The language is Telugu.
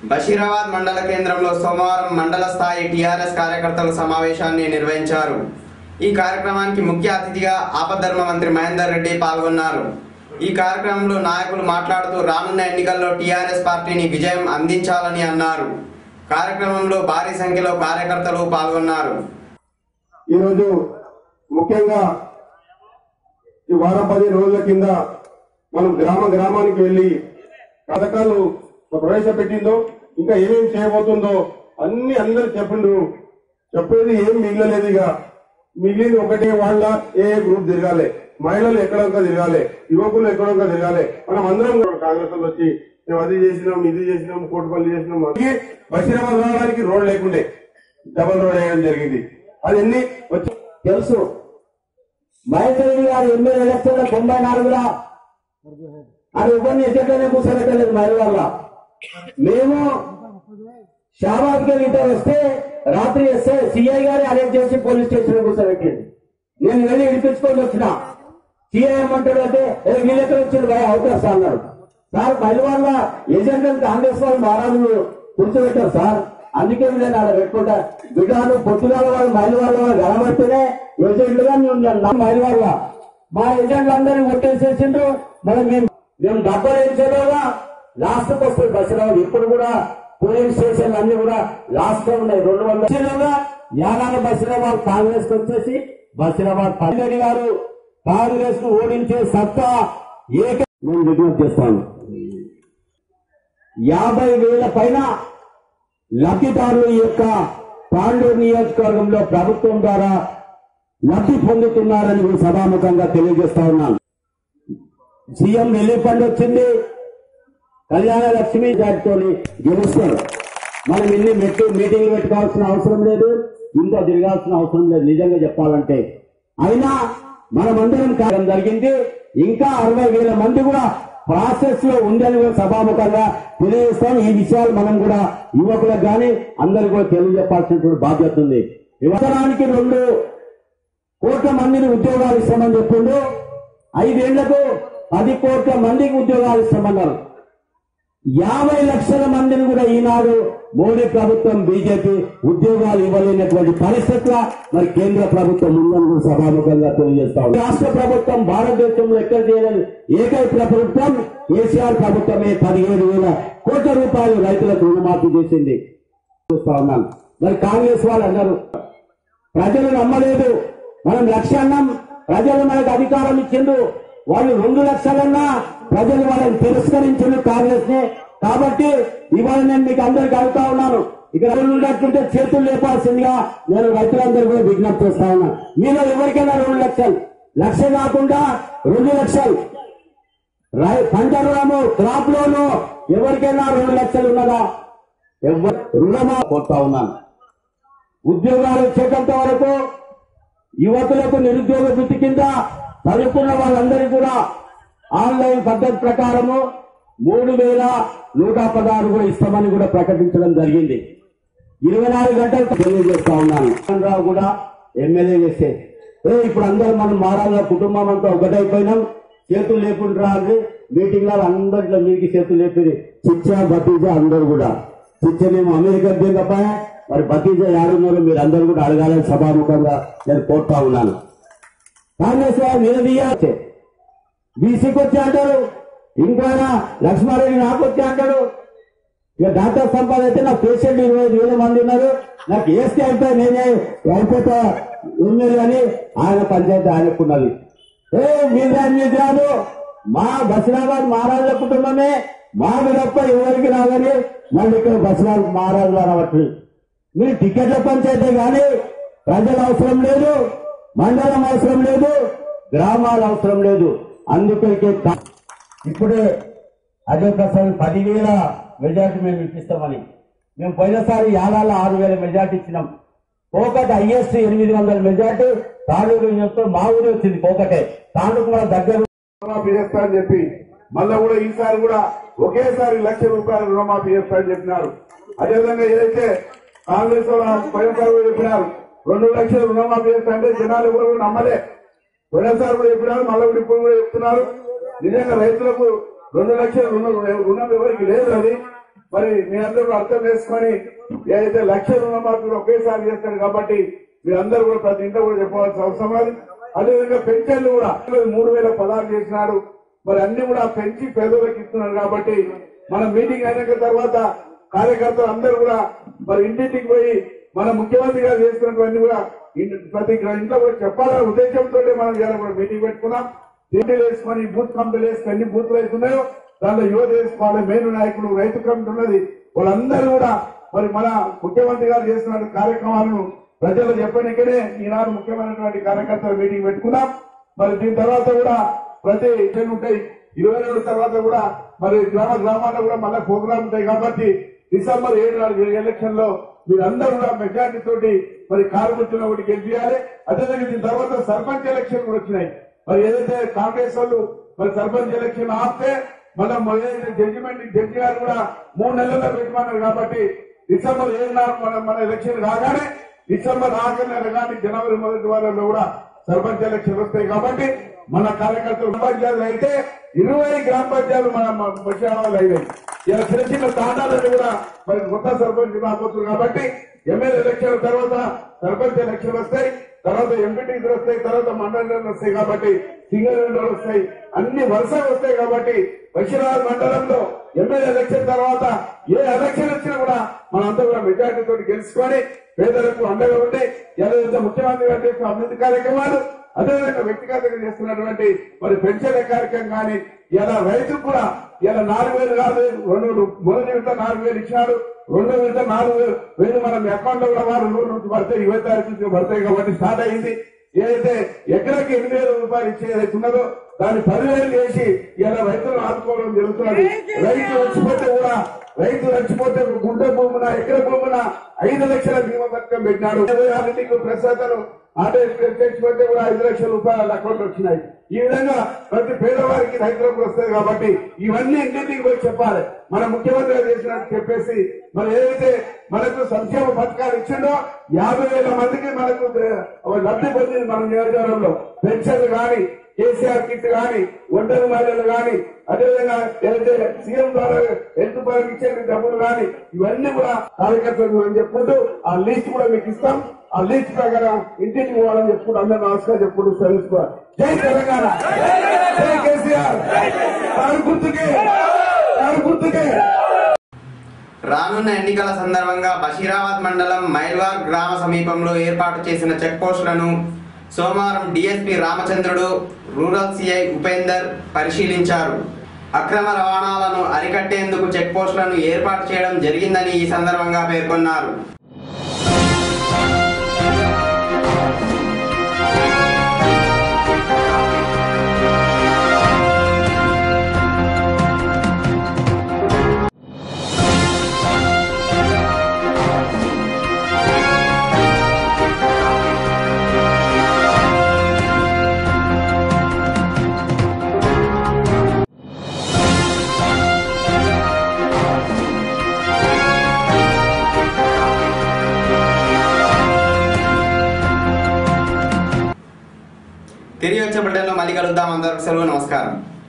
బషీరాబాద్ మండల కేంద్రంలో సోమవారం మండల స్థాయి టీఆర్ఎస్ కార్యకర్తల సమావేశాన్ని నిర్వహించారు. ఈ కార్యక్రమానికి ముఖ్య అతిథిగా ఆపద్ధర్మ మంత్రి మహేందర్ రెడ్డి పాల్గొన్నారు. ఈ కార్యక్రమంలో నాయకులు మాట్లాడుతూ రానున్న ఎన్నికల్లో టీఆర్ఎస్ పార్టీని విజయం అందించాలని అన్నారు. కార్యక్రమంలో భారీ సంఖ్యలో కార్యకర్తలు పాల్గొన్నారు. ఈరోజు ముఖ్యంగా ఈ వారం 10 రోజుల కింద మనం గ్రామానికి వెళ్లి పథకాలు ప్రవేశపెట్టిందో ఇంకా ఏమేమి చేయబోతుందో అన్ని అందరూ చెప్పేది ఏం మిగిలలేదు. ఇక మిగిలింది ఒకటే, వాళ్ళ ఏ గ్రూప్ తిరగాలి, మహిళలు ఎక్కడొక్క తిరగాలి, యువకులు ఎక్కడొక్క తిరగాలి. మనం అందరం కాంగ్రెస్ వాళ్ళు వచ్చి మేము అది చేసినాం, ఇది చేసినాం, కోటిపల్లి చేసినాం. బషీరాబాద్ రావడానికి రోడ్ లేకుండే డబల్ రోడ్ వేయడం జరిగింది. అది ఎన్ని వచ్చి తెలుసు. మహేందర్ రెడ్డి గారు ఎమ్మెల్యే ఎలక్షన్ 94లో అది ఇవన్నీ ఎక్కడనే కూర్చోబెట్టలేదు మహిళ వల్ల. మేము షాబాద్కి లీటర్ వస్తే రాత్రి సిఐ గారి అరెస్ట్ చేసి పోలీస్ స్టేషన్ కూర్చోబెట్టింది. నేను వెళ్ళి విడిపించుకొని వచ్చిన. సిఐ ఏమంటాడు అంటే వీళ్ళెక్కడ వచ్చింది భయ అవుతారు సార్ అన్నాడు. సార్ మహిళ వల్ల ఏజెంట్ కాంగ్రెస్ వాళ్ళు మహారాజులు కూర్చోబెట్టారు సార్, అందుకే నేను అలా పెట్టుకుంటా బిడ్డలు పొత్తుగాల వాళ్ళు మహిళ వాళ్ళ గడబడితేనే ఏజెంట్లుగా మహిళ వాళ్ళ మా ఏజెంట్లు అందరినీ కొట్టేసేసిండ్రు. మనం మేము డబ్బులు వేసేలోగా లాస్ట్ వస్తుంది బస్సురావు. ఇప్పుడు కూడా పోలింగ్ స్టేషన్లు అన్ని కూడా లాస్ట్ లో ఉన్నాయి. 200 యానాల బషీరాబాద్ కాంగ్రెస్ కు వచ్చేసి బషీరాబాద్ పల్లెడి గారు కాంగ్రెస్ ను ఓడించే సత్తా నేను విజ్ఞప్తి చేస్తాను. 50,000 పైన లబ్ధిదారులు ఈ యొక్క తాండూరు నియోజకవర్గంలో ప్రభుత్వం ద్వారా లబ్ధి పొందుతున్నారని సభాముఖంగా తెలియజేస్తా ఉన్నాను. సీఎం రిలీఫ్ ఫండ్ వచ్చింది, కళ్యాణ లక్ష్మి దాటితో గెలుస్తారు. మనం ఇన్ని మీటింగ్లు పెట్టుకోవాల్సిన అవసరం లేదు, ఇంకో తిరగాల్సిన అవసరం లేదు నిజంగా చెప్పాలంటే. అయినా మనమందరం కార్యం జరిగింది. ఇంకా 60,000 మంది కూడా ప్రాసెస్ లో ఉందని కూడా సభాముఖంగా తెలియజేస్తాం. ఈ విషయాలు మనం కూడా యువకులకు కానీ అందరికీ కూడా తెలియజెప్పాల్సినటువంటి బాధ్యత ఉంది. సంవత్సరానికి 2 కోట్ల మందిని ఉద్యోగాలు ఇస్తామని చెప్పిండు. 5 ఏళ్లకు 10 కోట్ల మందికి ఉద్యోగాలు ఇస్తామన్నారు. 50 లక్షల మందిని కూడా ఈనాడు మోడీ ప్రభుత్వం బీజేపీ ఉద్యోగాలు ఇవ్వలేనటువంటి పరిస్థితుల మరి కేంద్ర ప్రభుత్వం ఉందని సభాముఖంగా తెలియజేస్తాం. రాష్ట్ర ప్రభుత్వం భారతదేశంలో ఎక్కడ చేయలేదు ఏకైక ప్రభుత్వం కేసీఆర్ ప్రభుత్వమే 17,000 కోట్ల రూపాయలు రైతులకు రుణమాఫీ చేసింది. చూస్తా ఉన్నాను. మరి కాంగ్రెస్ వాళ్ళు అన్నారు ప్రజలు నమ్మలేదు, మనం 1,00,000 అన్నాం, ప్రజలు మనకు అధికారం ఇచ్చిండు, వాళ్ళు 2 లక్షలన్నా ప్రజలు వాళ్ళని తిరస్కరించారు కాంగ్రెస్ ని. కాబట్టి ఇవాళ నేను మీకు అందరికి అడుగుతా ఉన్నాను, ఇక్కడ ఉన్నట్టుంటే చేతులు లేపాల్సిందిగా నేను రైతులందరూ కూడా విజ్ఞప్తి చేస్తా ఉన్నాను. మీలో ఎవరికైనా 2 లక్షలు, 1,00,000 కాకుండా 2 లక్షలు పంట రుణము, క్రాప్ లోను ఎవరికైనా 2 లక్షలు ఉన్నదా? రుణమా కోరుతా ఉన్నాను. ఉద్యోగాలు వచ్చేటంత వరకు యువకులకు నిరుద్యోగ వృత్తి కింద చదువుకున్న వాళ్ళందరికీ కూడా ఆన్లైన్ పద్ధతి ప్రకారము 3,116 కూడా ఇస్తామని కూడా ప్రకటించడం జరిగింది. 24 గంటలు తెలియజేస్తా ఉన్నాను. రావు కూడా ఎమ్మెల్యే చేస్తే ఇప్పుడు అందరూ మనం మారాల కుటుంబం అంతా ఒకటైపోయినాం, చేతులు లేకుండా అని మీటింగ్ అందరిలో మీకు చేతులు లేపి చిచ్చా భతీజా అందరూ కూడా చిచ్చనేమో అమెరికా దిగపాయా, మరి భతీజా యాడున్నారో మీరు అందరూ కూడా అడగాలని సభాముఖంగా నేను కోరుతా ఉన్నాను. కాంగ్రెస్ వారు నిలదీయాల్సే బీసీకి వచ్చి అంటారు, ఇంకైనా లక్ష్మారెడ్డి నాకు వచ్చి అంటాడు. ఇక డాక్టర్ సంపాద్ అయితే నాకు పేషెంట్ 25,000 మంది ఉన్నారు, నాకు ఏసీ అయితే నేనే అయిపోతా ఎమ్మెల్యే అని ఆయన పంచాయతీ ఆయనకున్నది. మీరు రాదు, మా బషీరాబాద్ మహారాజుల కుటుంబమే మాకు తప్ప ఎవరికి రాదని మళ్ళీ ఇక్కడ బషీరాబాద్ మహారాజులు అనవచ్చు. మీరు టికెట్ల పంచాయతీ కానీ ప్రజల అవసరం లేదు, మండలం అవసరం లేదు, గ్రామాలు అవసరం లేదు. అందుకే ఇప్పుడే అజయ్ ప్రసాద్ 10,000 మెజార్టీ మేము ఇప్పిస్తామని, మేము పోయినసారి యాదాల 6,000 మెజార్టీ ఇచ్చినాం. కోకట్ హైయెస్ట్ 800 మెజార్టీ తాండూరు మా ఊరు వచ్చింది. కోకటే తాండూరు కూడా దగ్గర రుణమాఫీ చేస్తా అని చెప్పి మళ్ళా కూడా ఈసారి కూడా ఒకేసారి 1,00,000 రూపాయలు రుణమాఫీ చేస్తా అని చెప్పినారు. అదేవిధంగా ఏదైతే కాంగ్రెస్ పోయినసారి చెప్పినారు 2 లక్షలు రుణమాఫీ చేస్తా అంటే జనాలు ఎవరు నమ్మలే. పోయినసారి కూడా చెప్పినారు, మళ్ళీ కూడా ఇప్పుడు కూడా చెప్తున్నారు. నిజంగా రైతులకు 2 లక్షల రుణం ఎవరికి లేదు. అది మరి మీ అందరూ అర్థం చేసుకొని ఏదైతే లక్ష రుణమాఫీలు ఒకేసారి చేస్తారు కాబట్టి మీరందరూ కూడా ప్రతి ఇంట్లో కూడా చెప్పవలసిన అవసరం లేదు. అదేవిధంగా పెన్షన్లు కూడా 3016 చేసినాడు. మరి అన్ని కూడా పెంచి పేదలకు ఇస్తున్నారు కాబట్టి మన మీటింగ్ అయిన తర్వాత కార్యకర్తలు అందరూ కూడా మరి ఇంటింటికి పోయి మన ముఖ్యమంత్రి గారు చేస్తున్నటువంటి కూడా ప్రతి ఇంట్లో కూడా చెప్పాలనే ఉద్దేశంతో మనం ఇవాళ కూడా మీటింగ్ పెట్టుకున్నాం. ఇంటిలు వేసుకొని బూత్ కమిటీలు వేసుకొని ఎన్ని బూత్లు అవుతున్నాయో దాంట్లో యువత వేసుకోవాలి, మేలు నాయకులు, రైతు కమిటీ ఉన్నది, వాళ్ళందరూ కూడా మరి మన ముఖ్యమంత్రి గారు చేస్తున్న కార్యక్రమాలను ప్రజలు చెప్పడానికనే ఈనాడు ముఖ్యమైనటువంటి కార్యకర్తల మీటింగ్ పెట్టుకున్నాం. మరి దీని తర్వాత కూడా ప్రతి ఉంటాయి 22 తర్వాత కూడా మరి గ్రామాల్లో కూడా మళ్ళీ ప్రోగ్రామ్ ఉంటాయి కాబట్టి డిసెంబర్ 7 నాడు ఎలక్షన్ లో మీరందరూ కూడా మెజార్టీ తోటి మరి కార్మికులను ఒకటి గెలిపియాలి. అదేవిధంగా దీని తర్వాత సర్పంచ్ ఎలక్షన్ కూడా వచ్చినాయి. మరి ఏదైతే కాంగ్రెస్ వాళ్ళు మరి సర్పంచ్ ఎలక్షన్ ఆపితే మళ్ళీ జడ్జి గారు కూడా 3 నెలల్లో పెట్టమన్నారు కాబట్టి డిసెంబర్ 7 నాడు మన ఎలక్షన్ కాగానే డిసెంబర్ ఆఖరి నెల కానీ జనవరి మొదటి వారంలో కూడా సర్పంచ్ ఎలక్షన్ వస్తాయి కాబట్టి మన కార్యకర్తలు పంచాయతీలు అయితే 20 గ్రామ పంచాయతీలు మన పశ్చిమాలు అయినాయి. ఇలా చిన్న చిన్న తాండాలను కూడా మరి కొత్త సర్పంచ్ రాబోతుంది కాబట్టి ఎమ్మెల్యే ఎలక్షన్ తర్వాత సర్పంచ్ ఎలక్షన్ వస్తాయి, తర్వాత ఎంపీటీలు వస్తాయి, తర్వాత మండలాలు వస్తాయి కాబట్టి సింగిల్ విండోలు వస్తాయి, అన్ని వరుసగా వస్తాయి కాబట్టి బషీరాబాద్ మండలంలో ఎమ్మెల్యే ఎలక్షన్ తర్వాత ఏ ఎలక్షన్ వచ్చినా కూడా మనంతా కూడా మెజార్టీ తోటి గెలుచుకొని పేదలకు అండగా ఉండి ఏదైతే ముఖ్యమంత్రి గారు చేసిన అభివృద్ధి కార్యక్రమాలు అదేవిధంగా వ్యక్తిగతంగా చేస్తున్నటువంటి మరి పెన్షన్ కార్యక్రమం కానీ ఇలా రైతుకు కూడా ఇలా 4000 కాదు, మొదటి విడత 4000 ఇచ్చినాడు, 2వ విడత 4000 మన అకౌంట్ లో కూడా వారు 100 నుంచి పడతాయి, 20 తారీఖు నుంచి పడతాయి కాబట్టి స్టార్ట్ అయింది. ఏదైతే ఎకరాకి 8000 రూపాయలు ఇచ్చే ఏదైతే ఉన్నదో దాన్ని 10,000 చేసి ఇలా రైతులను ఆదుకోవడం జరుగుతున్నది. రైతు చచ్చిపోతే గుంట భూమున ఎకర భూమున 5 లక్షల బీమా పథకం పెట్టినాడు. ప్రస్తుతం ఆటో చచ్చిపోతే కూడా 5 లక్షల రూపాయలు అకౌంట్ వచ్చినాయి. ఈ విధంగా ప్రతి పేదవారికి రైతులకు వస్తుంది కాబట్టి ఇవన్నీ ఇంటింటికి పోయి చెప్పాలి. మన ముఖ్యమంత్రి గారు చేసినట్టు చెప్పేసి మరి ఏదైతే మనకు సంక్షేమ పథకాలు ఇచ్చిండో 50,000 మందికి మనకు లబ్ధి పొందింది మన నియోజకవర్గంలో. పెన్షన్లు కానీ, కేసీఆర్ కిట్ కానీ, ఒంటరి మహిళలు కానీ, అదేవిధంగా ఏదైతే సీఎం ద్వారా హెల్త్ పరంగా ఇచ్చే డబ్బులు కానీ ఇవన్నీ కూడా కార్యకర్తలు అని చెప్పుకుంటూ ఆ లిస్ట్ కూడా మీకు ఇస్తాం. ఆ లిస్ట్ ప్రకారం ఇంటికి పోవాలని చెప్పుకుంటూ అందరూ నమస్కారం చెప్పుకుంటూ తెలుసుకోవాలి. జై తెలంగాణ, జై కేసీఆర్, గుర్తుకే. రానున్న ఎన్నికల సందర్భంగా బషీరాబాద్ మండలం మైల్వార్ గ్రామ సమీపంలో ఏర్పాటు చేసిన చెక్ పోస్టులను సోమవారం డీఎస్పీ రామచంద్రుడు, రూరల్ సిఐ ఉపేందర్ పరిశీలించారు. అక్రమ రవాణాలను అరికట్టేందుకు చెక్ పోస్టులను ఏర్పాటు చేయడం జరిగిందని ఈ సందర్భంగా పేర్కొన్నారు. తిరిగి వచ్చే బిడ్డల్లో మళ్ళీ కలుద్దాం. అందరికీ సెలవు, నమస్కారం.